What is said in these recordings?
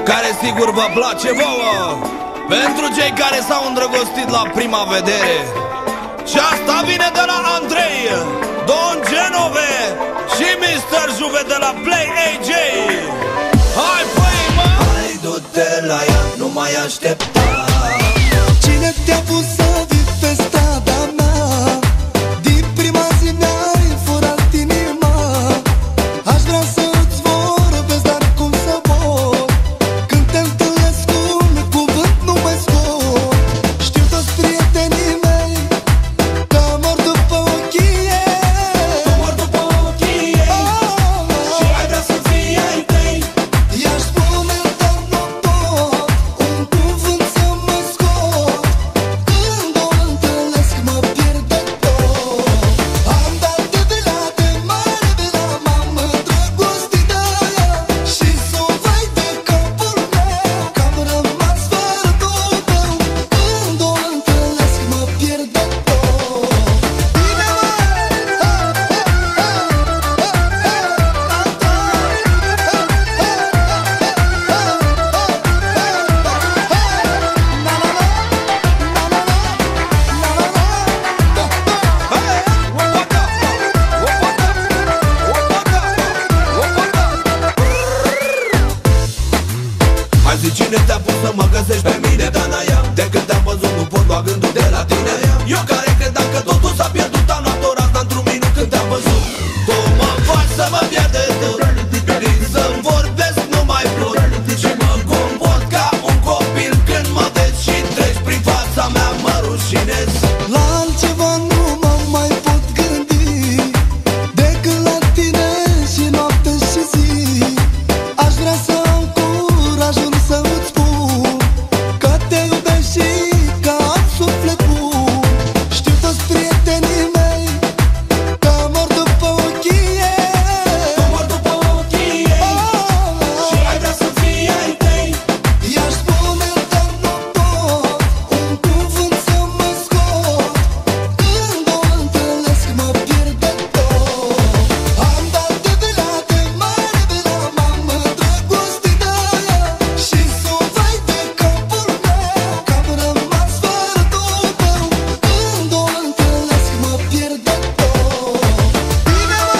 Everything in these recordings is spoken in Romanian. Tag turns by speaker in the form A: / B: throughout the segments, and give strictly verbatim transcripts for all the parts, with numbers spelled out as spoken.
A: care sigur vă place vouă, pentru cei care s-au îndrăgostit la prima vedere. Și asta vine de la Andrei, Don Genove și mister Juve de la Play A J. Hai păi mă!
B: Hai du-te la ea, nu mai aștepta.
C: Cine te-a pus să vii pe strada mea? Din prima zi mi-ai furat inima. Aș vrea să-ți vorbesc, dar cum să pot? Când te întâlnesc cu un cuvânt nu mai scot. Știu toți prietenii mei că mor după ochii ei.
B: Tu mor după ochii ei, oh, și ai vrea să fii ai tăi.
C: I-aș spune, dar nu pot, un cuvânt să mă scot. Când o întâlnesc mă pierd de tot. Am dat de vila de mare, de la mamă îndrăgostit de ea. Și s-o vai de capul meu, că am rămas fără tot tău. Când o întâlnesc mă pierd de tot. Bine mă!
B: Hai zi, cine te-a pus să mă găsești pe mine, Danaia? De când te-am văzut nu pot lua gândul de la tine. Eu care credeam că totul s-a pierdut, am luat o razna într-un minut când te-am văzut. Tu mă faci să mă pierd de tot, să-mi vorbesc nu mai pot. Și mă comport ca un copil când mă vezi și treci prin fața mea, mă rușinez.
C: La altceva nu mă mai pot gândi decât la tine și noapte și zi. Aș vrea să am curajul să îți spun că te iubesc și că am suflet bun. Știu toți prietenii mei că mor după ochii ei.
B: Tu mor după ochii ei,
C: Oh,
B: și ai vrea să fii ai tăi.
C: i-aș spune, dar nu pot, un cuvânt să mă scot. Când o întâlnesc mă pierd de tot. Am dat de vila de mare, de la mamă îndrăgostit de ea. Și s-o vai de capul meu, că am rămas fără tot tău. Când o întâlnesc mă pierd de tot. Bine mă!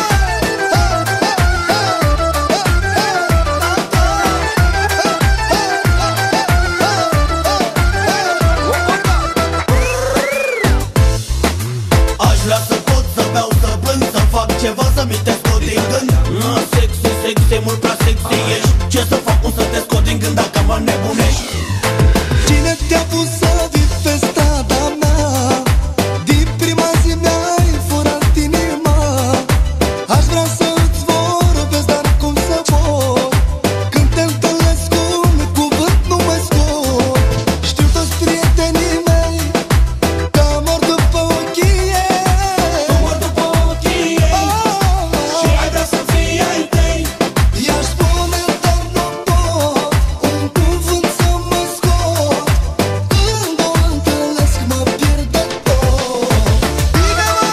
B: Aș vrea să pot să beau, să plâng, să fac ceva, să-mi te scot din gând. Ah, Sexy, sexy, mult prea sexy ești. Ce să fac, cum să te scot din gând dacă mă nebunești?
C: Cine te-a pus să vii pe strada mea? Din prima zi mi-ai furat inima. Aș vrea să-ți vorbesc, dar cum să pot? Când te întâlnesc cu un cuvânt nu mai scot. Știu toți prietenii mei că mor după ochii ei.
B: Tu mor după ochii ei, și ai vrea să fii ai tăi.
C: I-aș spune, dar nu pot, un cuvânt să mă scot. Când o întâlnesc mă pierd de tot. Bine mă!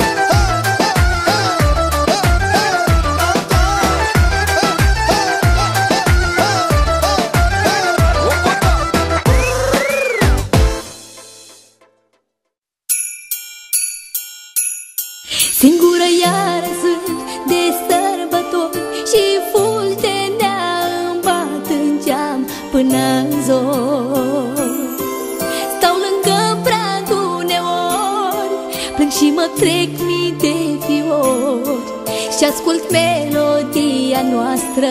D: Singură iară sunt de sărbători și fulgenea îmi bat în geam până în zor. Stau lângă prag uneori, plâng și mă trec mii de fiori și ascult melodia noastră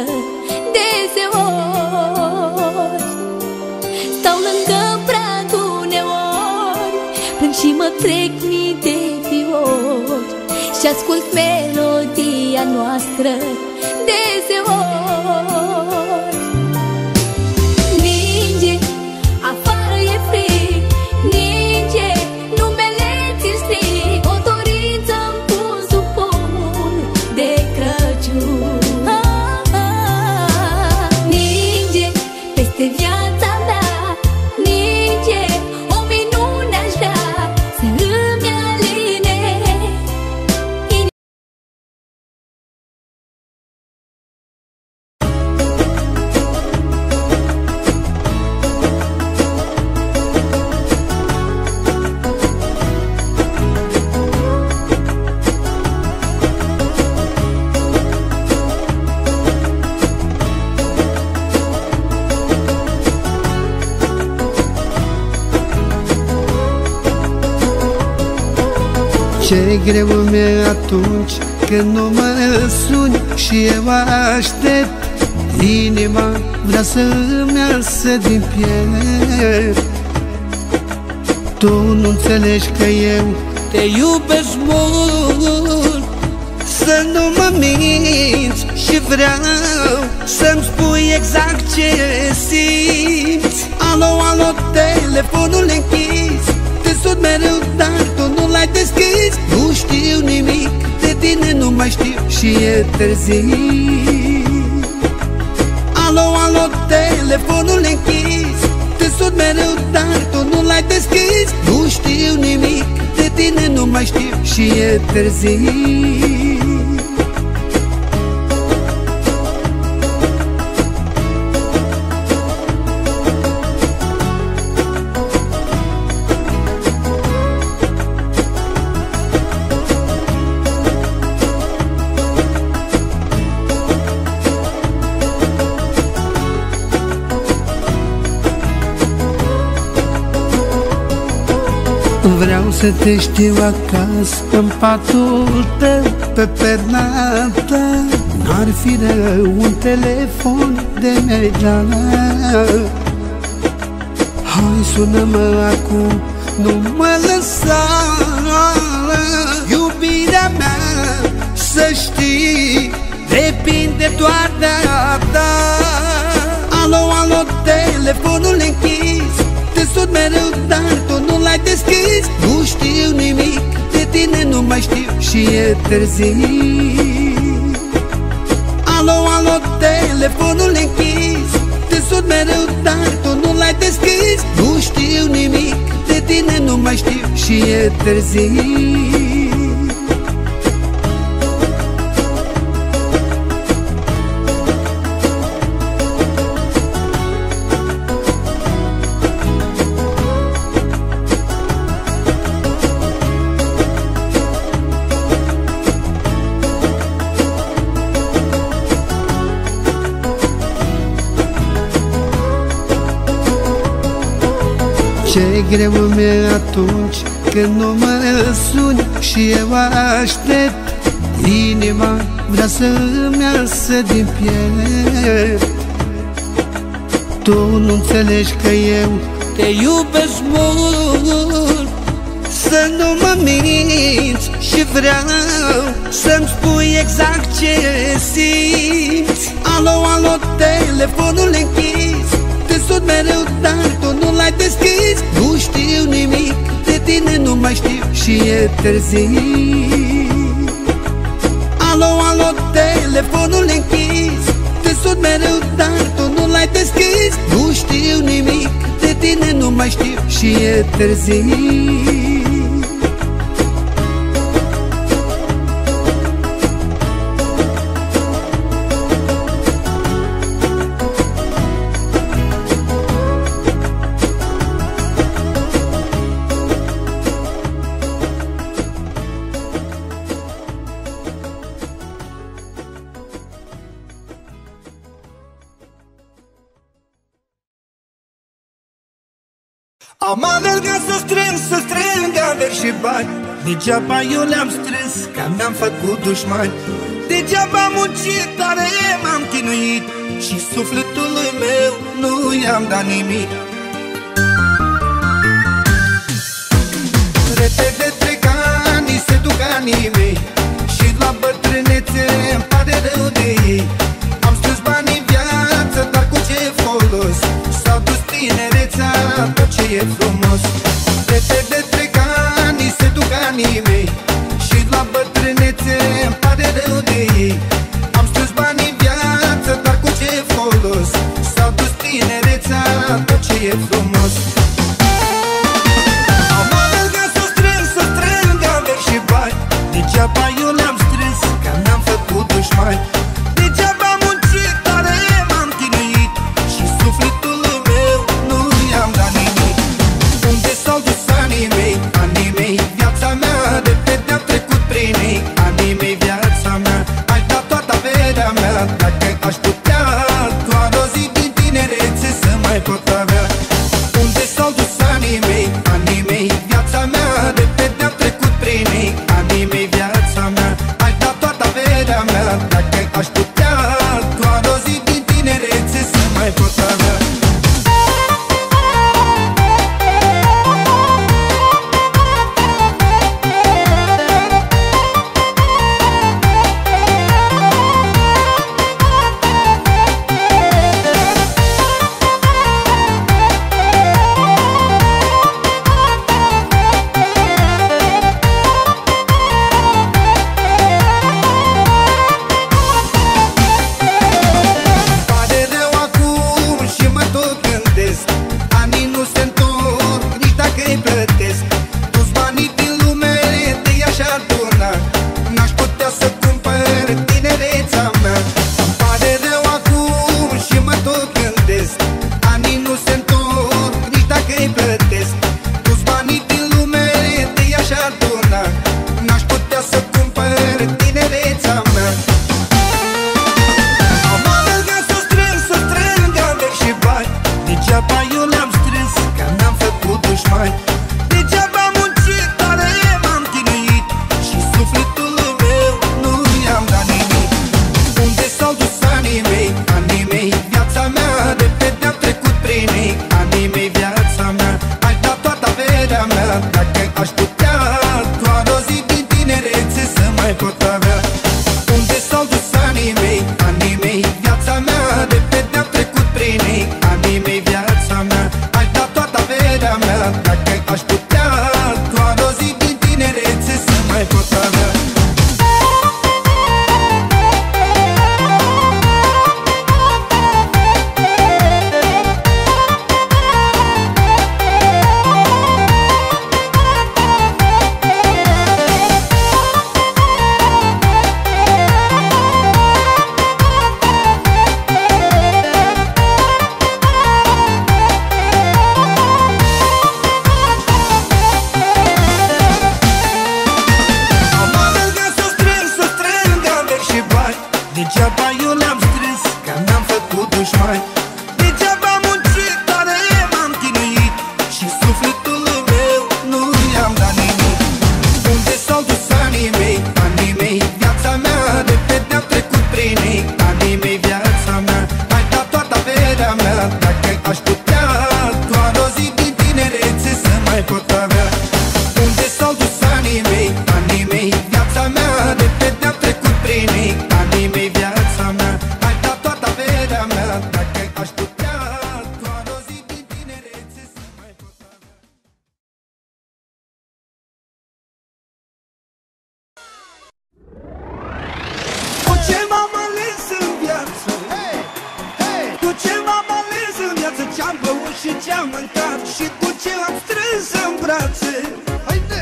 D: deseori. Stau lângă prag uneori, plâng și mă trec mii de fiori și ascult melodia noastră deseori. Ninge, afară e frig, ninge, numele ți-l strig, o dorință-mi pun sub pomul de Crăciun. Ah, ah, ninge, peste viața mea, ninge, o minune aș vrea să îmi aline inima.
E: Ce greu mi-e atunci când nu mă suni și eu aștept. Inima vrea să-mi iasă din piept. Tu nu înțelegi că eu te iubesc mult, să nu mă minți și vreau să-mi spui exact ce simți. Alo, alo, telefonul închis, te sun mereu, dar tu nu l-ai deschis. Nu știu nimic de tine, nu mai știu și e târziu. Alo, alo, telefonul închis, te sun mereu, dar tu nu l-ai deschis. Nu știu nimic de tine, nu mai știu și e târziu. Vreau să te știu acasă, în patul tău, pe perna ta. N-ar fi rău un telefon de mi-ai dat. Hai, sună-mă acum, nu mă lăsa. Iubirea mea, să știi, depinde doar de a ta. Alo, alo, telefonul închis, te sun mereu, dar tu nu l-ai deschis. Nu știu nimic de tine, nu mai știu și e târziu. Alo, alo, telefonul închis, te sun mereu, dar tu nu l-ai deschis. Nu știu nimic de tine, nu mai știu și e târziu. Ce greu mi-e atunci când nu mă suni și eu aștept. Inima vrea să-mi iasă din piept. Tu nu înțelegi că eu te iubesc mult, să nu mă minți și vreau să-mi spui exact ce simți. Alo, alo, telefonul închis, te sun mereu, dar tu nu l-ai deschis. Nu știu nimic de tine, nu mai știu și e târziu. Alo, alo, telefonul închis, te sun mereu, dar tu nu l-ai deschis. Nu știu nimic de tine, nu mai știu și e târziu.
C: Am alergat să strâng, să strâng averi și bani. Degeaba eu le-am strâns, că mi-am făcut dușmani. Degeaba am muncit, tare m-am chinuit și sufletului meu nu i-am dat nimic. Repede trec ani, se duc anii mei și la bătrânețe îmi pare rău de ei. Am strâns bani în viață, dar cu ce folos? S-au dus tinerețea, tot ce e frumos. Repede trec ani, se duc anii mei și la bătrânețe îmi pare rău de ei. Am strâns bani în viață, dar cu ce folos? S-au dus tinerețea, tot ce e frumos. Am alergat să strâng, să strâng averi și bani. Degeaba eu le-am strâns, că mi-am făcut dușmani. Degeaba am muncit, tare m-am chinuit și sufletul meu nu i-am dat nimic. Unde s-au dus anii mei, anii mei, viața mea repede
E: Degeaba eu le-am strâns, că mi-am făcut dușmani. Degeaba am muncit, tare m-am chinuit și sufletul meu nu i-am dat nimic. Unde s-au dus anii mei, anii mei, viața mea, de pe de-am trecut prin ei. Anii mei, viața mea, ai dat toată averea mea. Dacă aș putea, doar o zi din tinerețe să mai pot avea. Unde s-au dus anii mei, anii mei, viața mea, de pe de-am trecut prin ei. Anii mei, viața mea, ai dat toată averea mea. Dacă aș putea, doar o zi din tinerețe să mai pot avea.
C: Cu ce m-am ales în viață? Cu ce m-am ales în viață? Ce-am băut și ce-am mâncat și cu ce am strâns în brațe. Haide!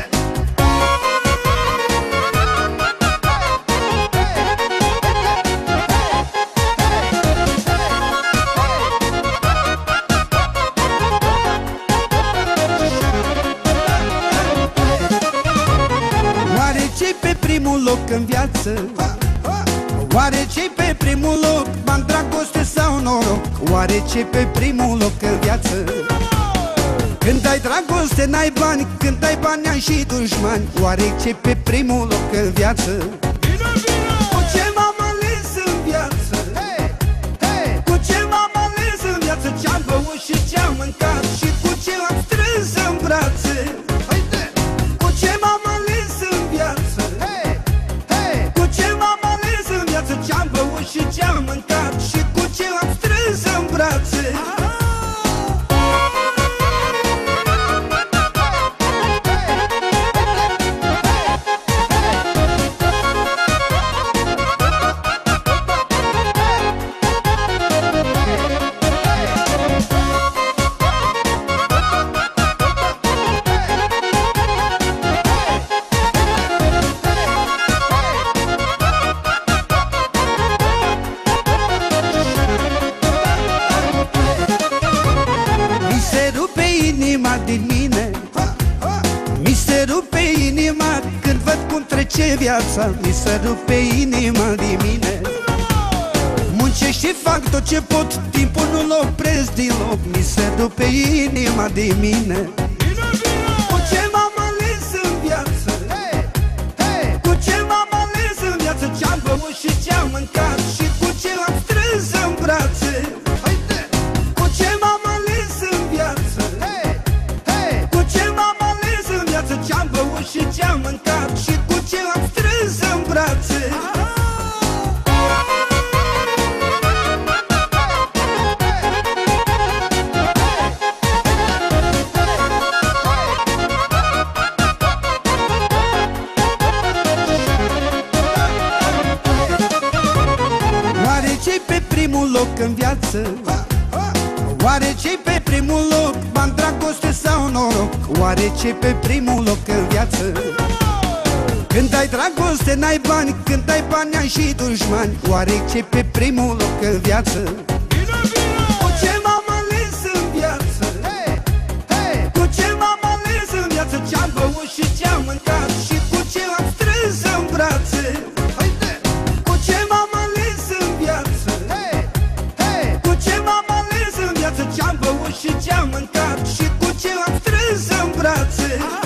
C: Oare ce-i pe primul loc în viață? Oare ce-i pe primul loc? Bani, dragoste sau noroc? Oare ce-i pe primul loc în viață? Când ai dragoste n-ai bani, când ai bani ai și dușmani. Oare ce-i pe primul loc în viață? Cu ce m-am ales în viață? Cu ce m-am ales în viață? Ce-am băut și ce-am mâncat și cu ce am strâns în brațe. Cu ce m-am ales în viață? Cu ce m-am ales în viață? Ce-am băut și ce-am mâncat și cu ce am strâns în brațe. Mi se rupe inima din mine, mi se rupe inima când văd cum trece viața. Mi se rupe inima din mine. Muncesc și fac tot ce pot, timpul nu-l opresc deloc. Mi se rupe inima din mine. Cu ce m-am ales în viață? Cu ce m-am ales în viață? Ce-am băut și ce-am mâncat și cu ce am strâns în brațe. Cu ce m-am ales în viață? Cu ce m-am ales în viață? Ce-am băut și ce-am mâncat și cu ce am strâns în brațe. Oare ce-i pe primul loc în viață? Oare ce-i pe primul loc? Bani, dragoste sau noroc? Oare ce-i pe primul loc în viață? Când ai dragoste n-ai bani, când ai bani ai și dușmani. Oare ce-i pe primul loc în viață? Cu ce m-am ales în viață? Cu ce m-am ales în viață? Ce-am băut și ce-am mâncat și cu ce am strâns în brațe. Cu ce m-am ales în viață? Cu ce m-am ales în viață? Ce-am băut și ce-am mâncat și cu ce am strâns în brațe.